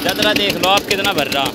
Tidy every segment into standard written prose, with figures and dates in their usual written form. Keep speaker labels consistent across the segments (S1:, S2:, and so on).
S1: जतरा देख लो आप कितना भर रहा,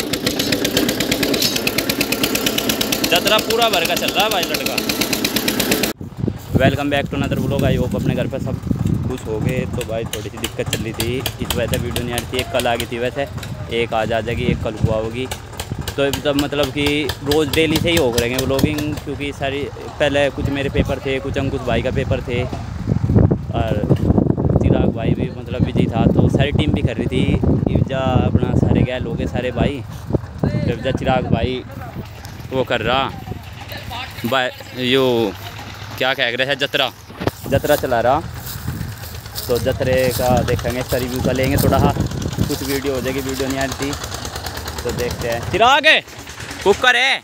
S1: जतरा पूरा भर का चल रहा है भाई लड़का। Welcome back to another vlog. I hope अपने घर पे सब खुश हो गए। तो भाई थोड़ी सी दिक्कत चल रही थी, इस वजह से वीडियो नहीं आ रही थी। एक कल आ गई थी, वैसे एक आज आ जाएगी, एक कल हुआ होगी। तो तब मतलब कि रोज़ डेली से ही हो रहेंगे व्लॉगिंग, क्योंकि सारी पहले कुछ मेरे पेपर थे, कुछ अंकुश भाई का पेपर थे और चिराग भाई भी मतलब बिजी था। तो सारी टीम भी कर रही थी। इवजा अपना सारे गए लोग सारे भाई, इवजा चिराग भाई वो कर रहा यो क्या कह रहे हैं, जतरा चला रहा। तो जतरे का देखेंगे, इसका रिव्यू का लेंगे थोड़ा सा। कुछ वीडियो हो जाएगी, वीडियो नहीं आ रही थी तो देखते हैं। चिराग है, कुकर है।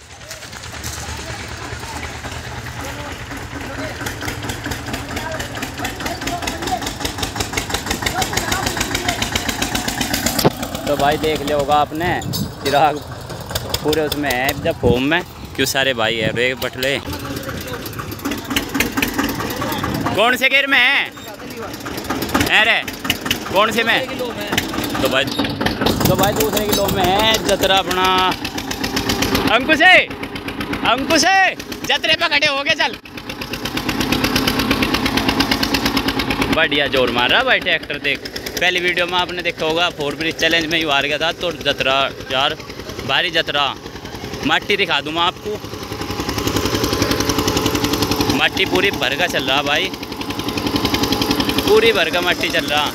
S1: तो भाई देख लिया होगा आपने, चिराग पूरे उसमें है जब होम में, क्यों सारे भाई है रे बटले। कौन से गिर में है? अरे कौन से में? तो भाई दूसरे किलो में है जतरा अपना। अंकुश है जतरे पे खड़े हो गए, चल। बढ़िया जोर मार रहा भाई ट्रैक्टर। देख पहली वीडियो में आपने देखा होगा, 4 ब्रिज चैलेंज में ही हार गया था। तो जतरा यार भारी जतरा, मट्टी दिखा दूँ मैं आपको, मट्टी पूरी भर का चल रहा भाई, पूरी भर का मट्टी चल रहा।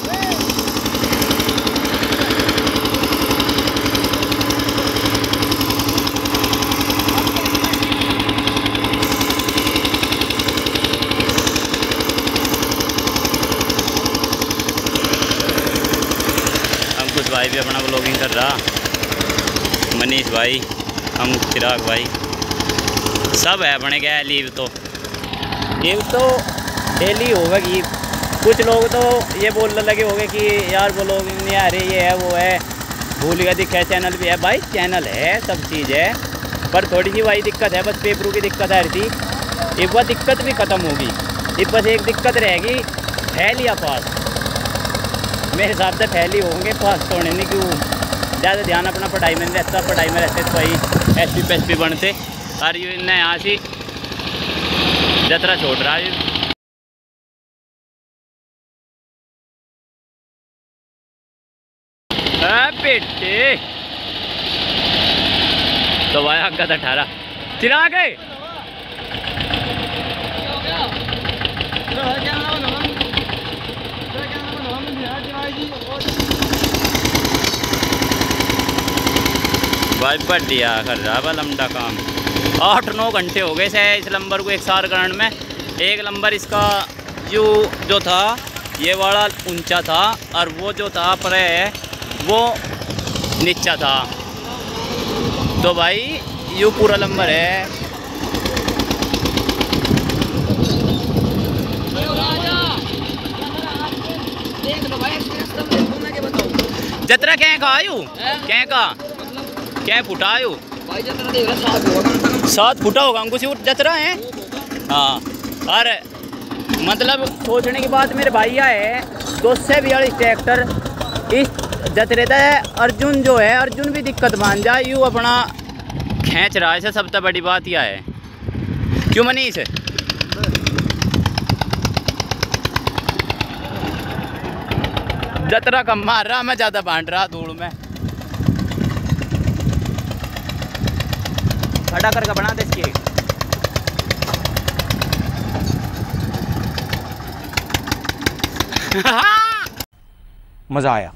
S1: अंकुश भाई भी अपना व्लॉगिंग कर रहा, मनीष भाई, हम चिराग भाई सब है अपने क्या। लीव तो डेली होगी। कुछ लोग तो ये बोलने लगे होंगे कि यार व्लॉगिंग नहीं आ रही, ये है वो है, भूल गया दिखा चैनल भी है। भाई चैनल है, सब चीज़ है, पर थोड़ी सी वही दिक्कत है, बस पेपरों की दिक्कत आ रही थी। एक बार दिक्कत भी ख़त्म होगी, एक बस एक दिक्कत रहेगी, फेल या पास। मेरे हिसाब से फेल ही होंगे, पास तो नहीं, क्यों ज़्यादा ध्यान अपना पढ़ाई में रहता। पढ़ाई में रहते तो वही SP बनते। और ये इन्हें यहाँ से जतरा छोड़ रहा है। बेटे तो भाई आग का 18 चिराग है। भाई बढ़िया कर रहा है लंबा काम। 8-9 घंटे हो गए से इस लंबर को एक सार करण में। एक लंबर इसका जो था ये वाला ऊंचा था, और वो जो था पर वो नीचा था। तो भाई यू पूरा लंबर है। जतरा क्या का आयु क्या का क्या फुटा आयु 7 फुटा होगा अंकुश जतरा है। हाँ, और मतलब सोचने की बात मेरे भाई है 242 ट्रैक्टर इस जतरे था। अर्जुन जो है, अर्जुन भी दिक्कत मान जाए, यूँ अपना खींच रहा है। सबसे बड़ी बात यह है, क्यों मनीष? जतरा कम मार रहा, मैं ज़्यादा बांट रहा धूल में। खड़ा करके बना दे इसकी।
S2: मज़ा आया।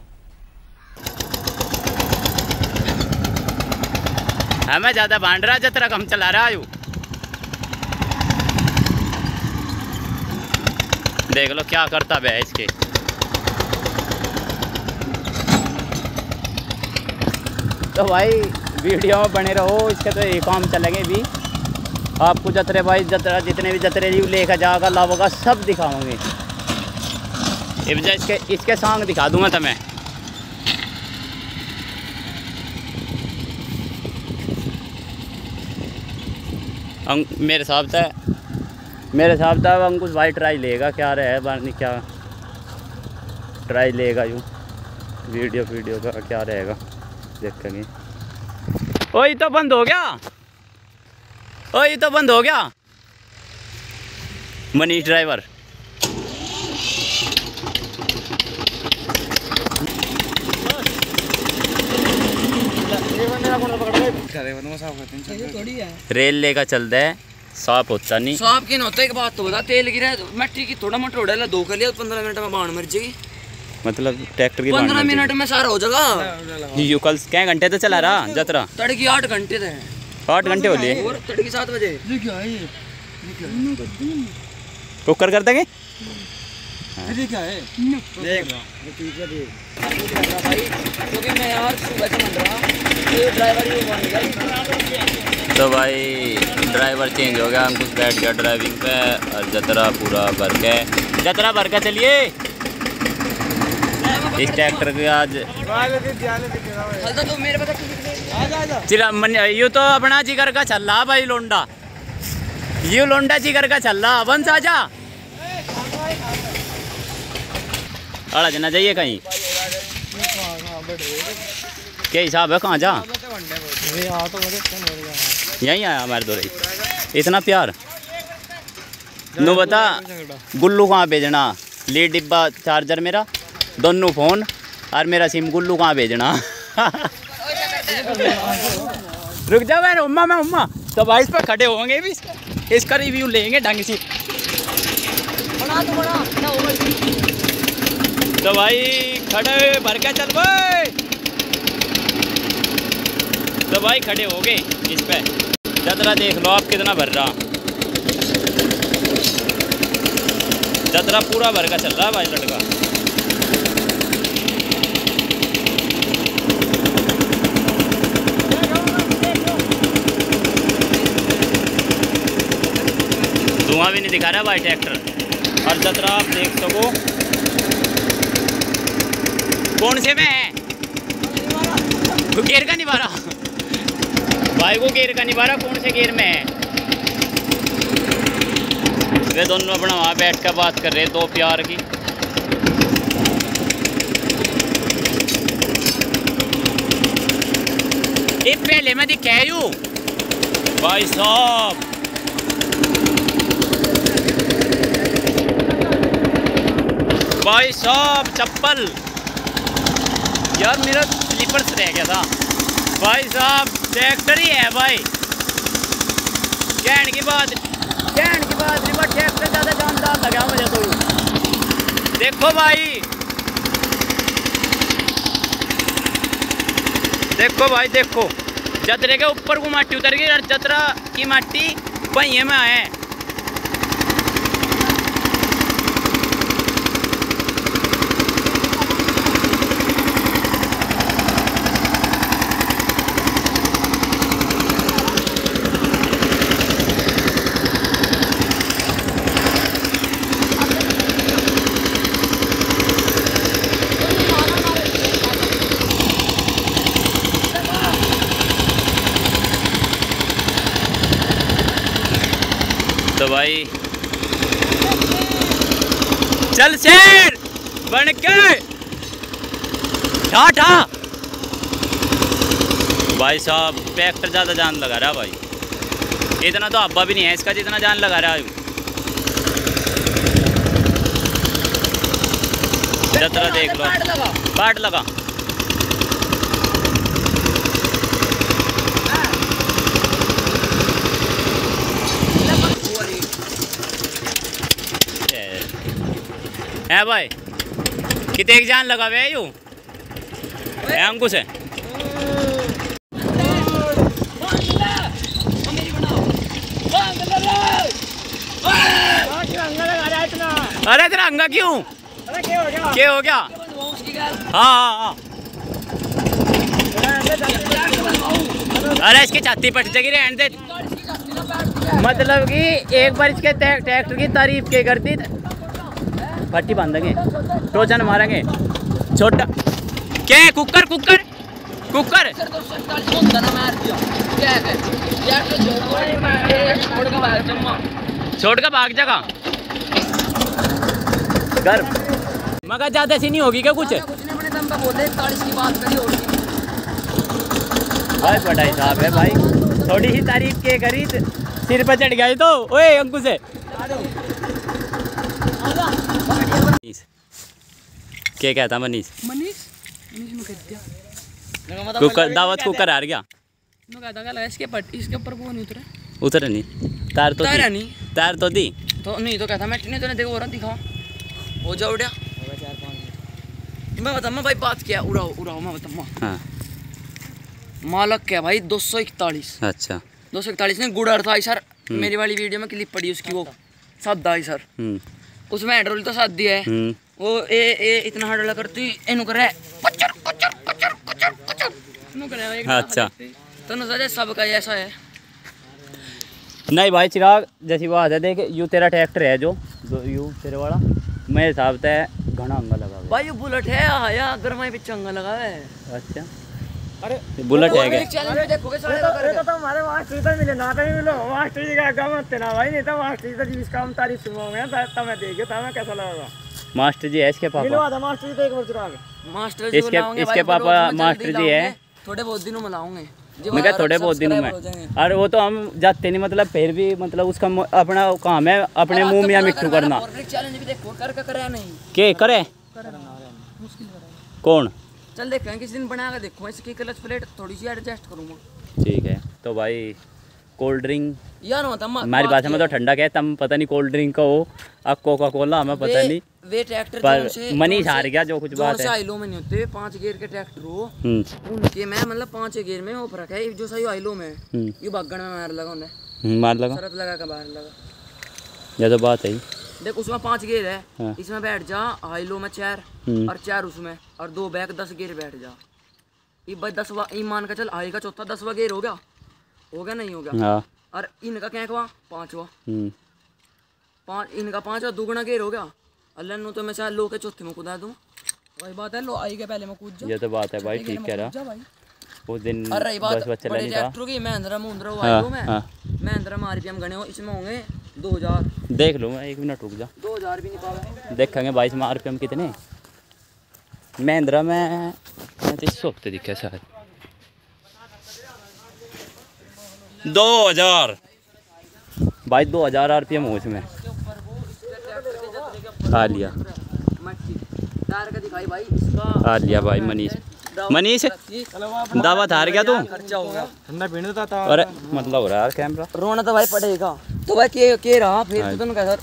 S1: मैं ज़्यादा बांट रहा, जतरा कम चला रहा हूँ। देख लो क्या करता है इसके। तो भाई वीडियो में बने रहो, इसके तो ये काम चलेंगे भी। आपको जतरे भाई जतरा जितने भी जतरे लेकर जाएगा लावगा सब दिखाऊंगे। इसके सॉन्ग दिखा दूंगा तुम्हें। मेरे हिसाब से अंकुश भाई ट्राई लेगा, क्या रहे बार नहीं क्या ट्राई लेगा यूँ। वीडियो का क्या रहेगा देखेंगे। ओ ये तो बंद हो गया, ओ ये तो बंद हो गया। मनीष ड्राइवर रेल लेकर चलता है, साफ होता नहीं।
S3: साफ की होता है। एक बात तो बता, तेल गिरा मिट्टी की थोड़ा मोटा उड़ा दो कर लिया 15 मिनट में बाण मर जाएगी।
S1: मतलब ट्रैक्टर की
S3: 15 मिनट में सारा हो जाएगा।
S1: ये कल क्या घंटे तो चला रहा जतरा?
S3: तड़की 8 घंटे थे।
S1: 8 घंटे हो लिए।
S3: और तड़की 7 बजे
S1: कुकर कर देंगे।
S3: क्या है क्योंकि मैं यार सुबह से बन रहा तो ड्राइवर ही बन गया।
S1: तो भाई ड्राइवर चेंज हो गया, अंकुश बैठ गया ड्राइविंग पे और जतरा पूरा भर के चलिए। इस ट्रैक्टर के आज
S3: तो मेरे
S1: चिरा यू तो अपना जिगर का चल रहा भाई लोंडा, यू लोंडा जिगर का चल रहा। वंश आजा अड़ा जना जाइए कहीं। क्या हिसाब है, कहाँ जा? यहीं आया हमारे दो रही। इतना प्यार नो बता, गुल्लू कहाँ भेजना? लीड डिब्बा चार्जर मेरा, दोनों फ़ोन और मेरा सिम गुल्लू कहाँ भेजना? रुक जाओ मैं उम्मा तो भाई इस पर खड़े होंगे भी, इसका रिव्यू लेंगे ढंग से। तो भाई खड़े भर के चल भाई। तो भाई खड़े हो गए इस पे, जतरा देख लो आप कितना भर रहा। जतरा पूरा भर का चल रहा है भाई लड़का। धुआं भी नहीं दिखा रहा भाई ट्रैक्टर। और जतरा आप देख सको कौन से में है, गेर का नहीं भरा भाई, वो गेर का नहीं भरा, कौन से गेर में है? वे दोनों अपना वहाँ बैठ कर बात कर रहे दो प्यार की। ये पहले मैं दिखा यू भाई साहब। भाई साहब चप्पल यार मेरा स्लीपर्स रह गया था भाई साहब। ट्रैक्टर ही है भाई, कहने की बात नहीं, बट ट्रैक्टर ज़्यादा जानदार लगा मुझे तो। देखो भाई, देखो जतरे के ऊपर को माटी उतर गई और जतरा की माटी पहिए में आए। तो भाई चल शेर बन के ठा भाई साहब। ट्रैक्टर ज़्यादा जान लगा रहा भाई, इतना तो अब्बा भी नहीं है इसका जितना जान लगा रहा है। जतरा देख लो, पार्ट लगा। है भाई कितने एक जान लगा हुआ है यू अंकुश है। अरे तेरा अंगा क्यों? क्या हो गया? हाँ अरे इसकी छाती पट जाएगी रहने दे। मतलब कि एक बार इसके ट्रैक्टर की तारीफ के करती पट्टी बांधेंगे, टोचन मारेंगे। छोटा क्या है? कुकर छोड़ का भाग जाएगा घर। मगर ज्यादा सी नहीं होगी क्या कुछ?
S3: आरपीएम का बोले 41 की बात करी होगी
S1: भाई बड़ा हिसाब है भाई, थोड़ी सी तारीफ के करी सिर पर चढ़ गई तो। ओए अंकुश है क्या कहता मनीष कुकर दावत कुकर हार गया
S3: इसके ऊपर वो नहीं उतरे
S1: उतर नहीं तार तो
S3: नहीं
S1: तार तो दी
S3: तो नहीं तो कहता मैं नहीं तो देखो और दिखाओ हो जाओ उड़ा मैं बता मैं भाई बात किया उड़ाओ मैं बता
S1: हाँ
S3: मालक क्या भाई 241।
S1: अच्छा
S3: 241 ने गुड़ था सर। मेरी वाली वीडियो में क्लिप पड़ी उसकी वो सादा है सर। उसमें हेडरोल तो साथ दिया है वो ए इतना हार्ड करती इनु करे पचर पचर पचर पचर पचर नु करे।
S1: अच्छा
S3: तो न सजे सबका ऐसा है
S1: नहीं भाई चिराग जैसी बात है देख यू तेरा ट्रैक्टर है जो यू तेरे वाला मेरे हिसाब से घना अंगा लगा हुआ
S3: भाई। ये बुलेट है या गरमाई पे चंगा लगा है।
S1: अच्छा अरे बुलेट है क्या?
S3: चैलेंज देखोगे सारे का करके
S4: तो हमारे मास्टर तो मिले ना तो मिलो मास्टर जी का काम होते ना भाई, नहीं तो मास्टर जी तो जिस काम तारीफ सुनवाओगे तब मैं देखिए तब मैं कैसा लगेगा।
S1: मास्टर जी है इसके पापा
S4: मिलवा था मास्टर जी तो एक बार चिराग
S3: मास्टर जी
S1: इसके पापा मास्टर जी है।
S3: थोड़े बहुत दिनों में लाऊंगे
S1: मैं क्या थोड़े बहुत दिनों में अरे वो तो हम जाते नहीं मतलब फिर भी मतलब उसका अपना काम है अपने मुंह में मिट्टू करना।
S3: चैलेंज भी देखो कर करे नहीं
S1: के करे कौन
S3: चल देखेंगे किसी दिन बना कर देखो इसकी क्लच प्लेट थोड़ी सी एडजस्ट करूंगा।
S1: ठीक है तो भाई कोल्ड ड्रिंक
S3: यार तम
S1: हमारी भाषा में तो ठंडा क्या तम पता नहीं कोल्ड ड्रिंक का हो अब कोका कोला हमें पता नहीं
S3: वे ट्रैक्टर
S1: पर मनीष हार गया जो कुछ बात है।
S3: आइलो में नहीं होते 5 गियर के ट्रैक्टर हो उनके में मतलब 5 गियर में वो फर्क है जो सही आइलो में ये भागण में मार लगा उन्हें
S1: मार लगा
S3: शरत लगा के बाहर लगा
S1: ये तो बात है
S3: देख उसमें 5 गियर है
S1: हाँ।
S3: इसमें बैठ जा हाइलो में 4 और 4 उसमें और 2 बैक 10 गियर बैठ जा ये भाई 10वां ईमान का चल हाई का चौथा 10वां गियर हो गया नहीं हो गया
S1: हाँ
S3: और इनका कैंकवा 5वां 5 इनका 5वां दुगना गियर हो गया अल्लाह नु तो मैं शायद लो के चौथे में कूदा दूं वही बात है लो आई के पहले मैं कूद जा।
S1: ये तो बात है भाई ठीक कह रहा उस दिन बस बच्चा
S3: बड़े ट्रैक्टर की महिंद्रा मुंद्रा वाइलो में महिंद्रा में आरपीएम गणे हो इसमें होंगे 2000
S1: देख लो मैं 1 मिनट रुक जा
S3: 2000 भी नहीं पावे
S1: देखेंगे 22 में आरपीएम कितने महिंद्रा में 3500 हफ्ते दिखे शायद 2000 भाई 2000 आरपीएम हो इसमें आ लिया आ लिया भाई मनीष दावत हार गया तू
S4: ठंडा पीने देता था
S1: अरे मतलब हो रहा है कैमरा
S3: रोना तो भाई पड़ेगा तो भाई के रहा फिर तो कैसा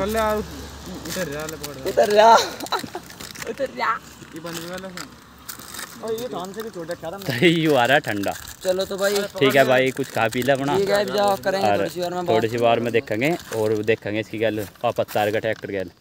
S3: उतर जा
S4: ये धान से भी छोटा खा रहा
S1: यू आ रहा है ठंडा।
S3: चलो तो भाई
S1: ठीक है भाई कुछ खा पी ले अपना
S3: ठीक है करेंगे थोड़ी सी बार में
S1: थोड़ी सी बार में देखेंगे और देखेंगे इसकी गल पापा तार का ट्रैक्टर गल